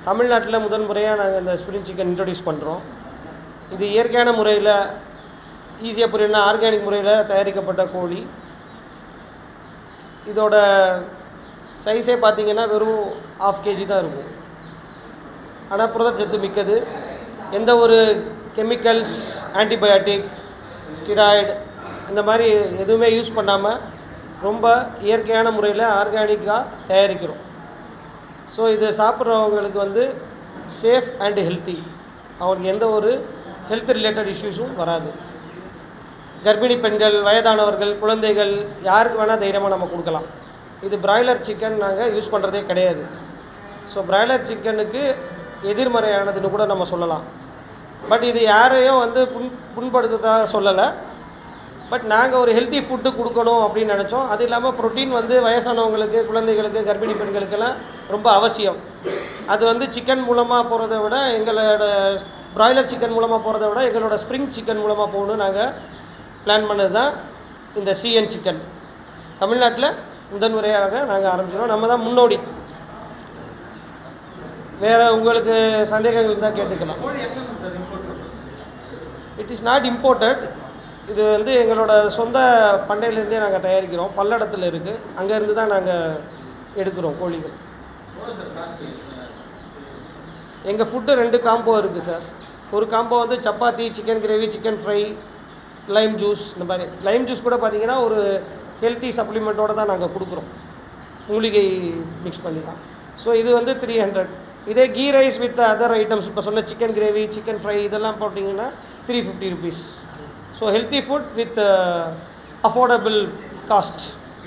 தமிழ்நாட்டில் முதன் முறையாக நாங்கள் இந்த ஸ்ப்ரிங் சிக்கன் இன்ட்ரடியூஸ் பண்ணுறோம். இது இயற்கையான முறையில் ஈஸியாக புரியணும்னா ஆர்கானிக் முறையில் தயாரிக்கப்பட்ட கோழி. இதோட சைஸே பார்த்திங்கன்னா வெறும் 1/2 kg தான் இருக்கும். ஆனால் புரதச்சத்து மிக்கது. எந்த ஒரு கெமிக்கல்ஸ், ஆன்டிபயோட்டிக், ஸ்டிராய்டு இந்த மாதிரி எதுவுமே யூஸ் பண்ணாமல் ரொம்ப இயற்கையான முறையில் ஆர்கானிக்காக தயாரிக்கிறோம். ஸோ இது சாப்பிட்றவங்களுக்கு வந்து சேஃப் அண்ட் ஹெல்த்தி. அவங்களுக்கு எந்த ஒரு ஹெல்த் ரிலேட்டட் இஷ்யூஸும் வராது. கர்ப்பிணி பெண்கள், வயதானவர்கள், குழந்தைகள் யாருக்கு வேணால் தைரியமாக நம்ம கொடுக்கலாம். இது பிராய்லர் சிக்கன் நாங்கள் யூஸ் பண்ணுறதே கிடையாது. ஸோ பிராய்லர் சிக்கனுக்கு எதிர்மறையானதுன்னு கூட நம்ம சொல்லலாம். பட் இது யாரையும் வந்து புண்படுத்ததாக சொல்லலை. பட் நாங்கள் ஒரு ஹெல்த்தி ஃபுட்டு கொடுக்கணும் அப்படின்னு நினச்சோம். அது இல்லாமல் ப்ரோட்டீன் வந்து வயசானவங்களுக்கு, குழந்தைகளுக்கு, கர்ப்பிணி பெண்களுக்கெல்லாம் ரொம்ப அவசியம். அது வந்து சிக்கன் மூலமாக போகிறத விட, எங்களோட பிராய்லர் சிக்கன் மூலமாக போகிறத விட எங்களோட ஸ்ப்ரிங் சிக்கன் மூலமாக போகணுன்னு நாங்கள் பிளான் பண்ணது தான் இந்த சிஎன் சிக்கன். தமிழ்நாட்டில் முதன்முறையாக நாங்கள் ஆரம்பிச்சிடும். நம்ம தான் முன்னோடி. வேறு உங்களுக்கு சந்தேகங்கள் இருந்தால் கேட்டுக்கலாம். It is not imported. இது வந்து எங்களோட சொந்த பண்ணையிலேருந்தே நாங்கள் தயாரிக்கிறோம். பல்லடத்தில் இருக்குது. அங்கேருந்து தான் நாங்கள் எடுக்கிறோம் கோழிகள். எங்கள் ஃபுட்டு 2 காம்போ இருக்குது சார். ஒரு காம்போ வந்து chapati, chicken gravy, chicken fry, lime juice. இந்த மாதிரி லைம் ஜூஸ் கூட பார்த்திங்கன்னா ஒரு ஹெல்த்தி சப்ளிமெண்ட்டோடு தான் நாங்கள் கொடுக்குறோம். மூலிகை மிக்ஸ் பண்ணி தான். ஸோ இது வந்து 300. இதே ghee rice with other items, இப்போ சொன்ன சிக்கன் கிரேவி, சிக்கன் ஃப்ரை இதெல்லாம் போட்டிங்கன்னா 350 rupees. So healthy food with affordable cost.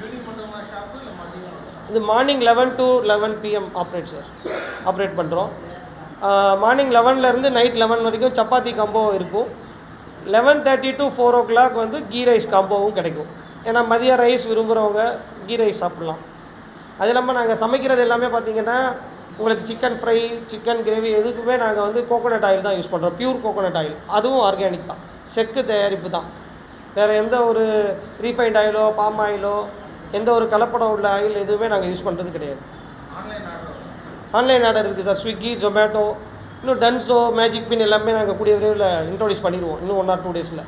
இது மார்னிங் 11 to 11 PM ஆப்ரேட் பண்ணுறோம். மார்னிங் 11லேருந்து நைட் 11 வரைக்கும் சப்பாத்தி காம்போ இருக்கும். 11:30 to 4 o'clock வந்து கீ ரைஸ் காம்போவும் கிடைக்கும். ஏன்னா மதிய ரைஸ் விரும்புகிறவங்க கீ ரைஸ் சாப்பிட்லாம். அது இல்லாமல் நாங்கள் சமைக்கிறது எல்லாமே பார்த்திங்கன்னா உங்களுக்கு சிக்கன் ஃப்ரை, சிக்கன் கிரேவி எதுக்குமே நாங்கள் வந்து கோகோனட் ஆயில் தான் யூஸ் பண்ணுறோம். Pure coconut oil. அதுவும் ஆர்கானிக் தான். செக்கு தயாரிப்பு தான். வேறு எந்த ஒரு ரீஃபைண்ட் ஆயிலோ, பாம் ஆயிலோ, எந்த ஒரு கலப்படம் உள்ள ஆயில் எதுவுமே நாங்கள் யூஸ் பண்ணுறது கிடையாது. ஆன்லைன் ஆர்டர் இருக்குது சார். ஸ்விக்கி, ஜொமேட்டோ, இன்னும் டன்ஸோ, மேஜிக் பின் எல்லாமே நாங்கள் கூடிய விரைவில் இன்ட்ரோடியூஸ் பண்ணிடுவோம். இன்னும் 1 or 2 days.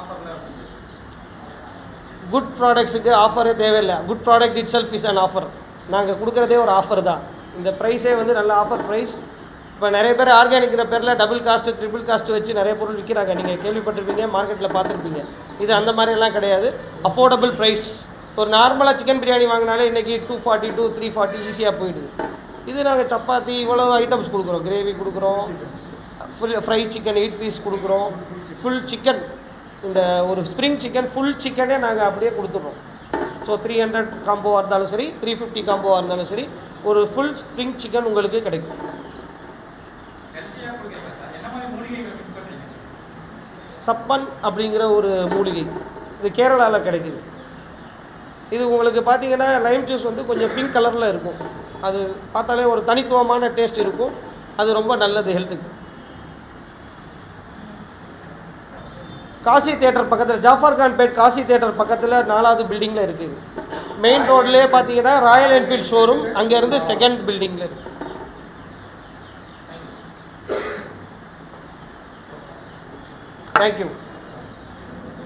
குட் ப்ராடக்ட்ஸுக்கு ஆஃபரே தேவையில்லை. Good product itself is an offer. நாங்கள் கொடுக்குறதே ஒரு ஆஃபர் தான். இந்த ப்ரைஸே வந்து நல்ல ஆஃபர் ப்ரைஸ். இப்போ நிறைய பேர் ஆர்கானிக்கிற பேரில் டபுள் காஸ்ட்டு, ட்ரிபிள் காஸ்ட்டு வச்சு நிறைய பொருள் விற்கிறாங்க. நீங்கள் கேள்விப்பட்டிருப்பீங்க, மார்க்கெட்டில் பார்த்துருப்பீங்க. இது அந்த மாதிரிலாம் கிடையாது. Affordable price. ஒரு நார்மலாக சிக்கன் பிரியாணி வாங்கினாலே இன்றைக்கி 240 to 340 ஈஸியாக போயிடுது. இது நாங்கள் சப்பாத்தி இவ்வளோ ஐட்டம்ஸ் கொடுக்குறோம். கிரேவி கொடுக்குறோம், ஃப்ரை சிக்கன் 8 piece கொடுக்குறோம், ஃபுல் சிக்கன். இந்த ஒரு ஸ்ப்ரிங் சிக்கன் ஃபுல் சிக்கனே நாங்கள் அப்படியே கொடுத்துட்றோம். ஸோ 300 காம்போவாக இருந்தாலும் சரி, 350 காம்போவாக இருந்தாலும் சரி, ஒரு ஃபுல் ஸ்ப்ரிங் சிக்கன் உங்களுக்கு கிடைக்கும். சப்பன் அப்படிங்கிற ஒரு மூலிகை, இது கேரளாவில் கிடைக்குது. இது உங்களுக்கு பார்த்தீங்கன்னா லைம் ஜூஸ் வந்து கொஞ்சம் பிங்க் கலரில் இருக்கும். அது பார்த்தாலே ஒரு தனித்துவமான டேஸ்ட் இருக்கும். அது ரொம்ப நல்லது ஹெல்த்துக்கு. காசி தியேட்டர் பக்கத்தில், ஜாஃபர் கான்பேட் காசி தியேட்டர் பக்கத்தில் 4வது பில்டிங்கில் இருக்குது. மெயின் ரோட்லேயே பார்த்தீங்கன்னா ராயல் என்ஃபீல்ட் ஷோரூம் அங்கேருந்து 2nd பில்டிங்கில் இருக்குது. தேங்க்யூ.